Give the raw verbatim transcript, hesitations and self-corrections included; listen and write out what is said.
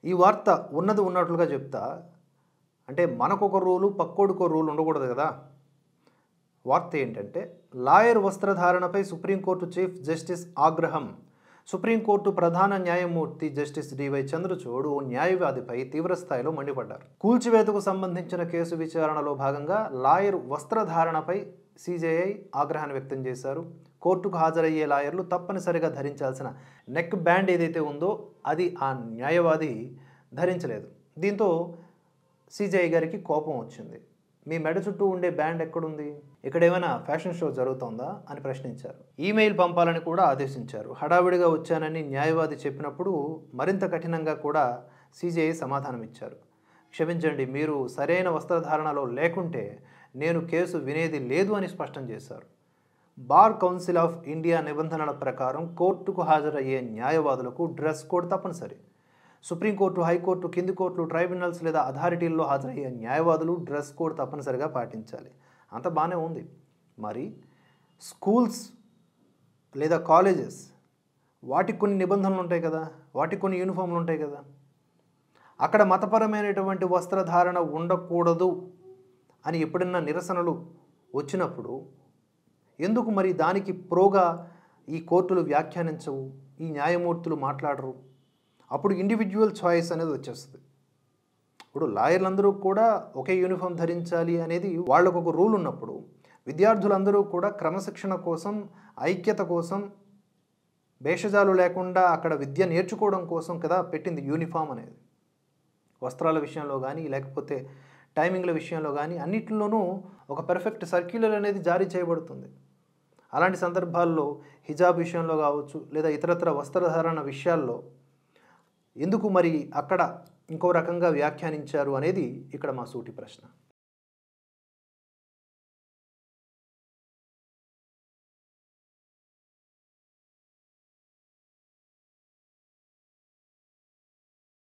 ఈ వార్త ఉన్నది ఉన్నట్లుగా చెప్తా. అంటే మనకొక రూలు, పక్కోడికో రూల్ ఉండకూడదు కదా. వార్త ఏంటంటే, లాయర్ వస్త్రధారణపై సుప్రీంకోర్టు చీఫ్ జస్టిస్ ఆగ్రహం. సుప్రీంకోర్టు ప్రధాన న్యాయమూర్తి జస్టిస్ డివై చంద్రచూడ్ ఓ న్యాయవాదిపై తీవ్రస్థాయిలో మండిపడ్డారు. కూల్చివేతకు సంబంధించిన కేసు విచారణలో భాగంగా లాయర్ వస్త్రధారణపై సీజేఐ ఆగ్రహాన్ని వ్యక్తం చేశారు. కోర్టుకు హాజరయ్యే లాయర్లు తప్పనిసరిగా ధరించాల్సిన నెక్ బ్యాండ్ ఏదైతే ఉందో అది ఆ న్యాయవాది ధరించలేదు. దీంతో సీజేఐ గారికి కోపం వచ్చింది. మీ మెడ చుట్టూ ఉండే బ్యాండ్ ఎక్కడుంది, ఇక్కడ ఏమైనా ఫ్యాషన్ షో జరుగుతోందా అని ప్రశ్నించారు. ఈమెయిల్ పంపాలని కూడా ఆదేశించారు. హడావిడిగా వచ్చానని న్యాయవాది చెప్పినప్పుడు మరింత కఠినంగా కూడా సీజేఐ సమాధానం ఇచ్చారు. క్షమించండి, మీరు సరైన వస్త్రధారణలో లేకుంటే నేను కేసు వినేది లేదు అని స్పష్టం చేశారు. బార్ కౌన్సిల్ ఆఫ్ ఇండియా నిబంధనల ప్రకారం కోర్టుకు హాజరయ్యే న్యాయవాదులకు డ్రెస్ కోడ్ తప్పనిసరి. సుప్రీంకోర్టు, హైకోర్టు, కింది కోర్టులు, ట్రైబ్యునల్స్ లేదా అథారిటీల్లో హాజరయ్యే న్యాయవాదులు డ్రెస్ కోడ్ తప్పనిసరిగా పాటించాలి. అంత బాగానే ఉంది. మరి స్కూల్స్ లేదా కాలేజెస్, వాటికి కొన్ని నిబంధనలు ఉంటాయి కదా, వాటికి కొన్ని యూనిఫామ్లు ఉంటాయి కదా. అక్కడ మతపరమైనటువంటి వస్త్రధారణ ఉండకూడదు అని ఎప్పుడన్నా నిరసనలు వచ్చినప్పుడు ఎందుకు మరి దానికి ప్రోగా ఈ కోర్టులు వ్యాఖ్యానించవు, ఈ న్యాయమూర్తులు మాట్లాడరు? అప్పుడు ఇండివిజువల్ చాయిస్ అనేది వచ్చేస్తుంది. ఇప్పుడు లాయర్లందరూ కూడా ఒకే యూనిఫామ్ ధరించాలి అనేది వాళ్ళకు ఒక రూల్ ఉన్నప్పుడు, విద్యార్థులందరూ కూడా క్రమశిక్షణ కోసం, ఐక్యత కోసం, భేషజాలు లేకుండా అక్కడ విద్య నేర్చుకోవడం కోసం కదా పెట్టింది యూనిఫామ్ అనేది. వస్త్రాల విషయంలో కానీ, లేకపోతే టైమింగ్ల విషయంలో కానీ అన్నిటిలోనూ ఒక పర్ఫెక్ట్ సర్క్యులర్ అనేది జారీ చేయబడుతుంది. అలాంటి సందర్భాల్లో హిజాబ్ విషయంలో కావచ్చు, లేదా ఇతరత్ర వస్త్రధారణ విషయాల్లో ఎందుకు మరి అక్కడ ఇంకో రకంగా వ్యాఖ్యానించారు అనేది ఇక్కడ మా సూటి ప్రశ్న.